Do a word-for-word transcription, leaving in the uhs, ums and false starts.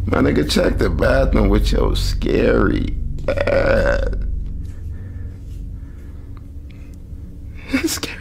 My nigga, check the bathroom with your scary ass. Scary.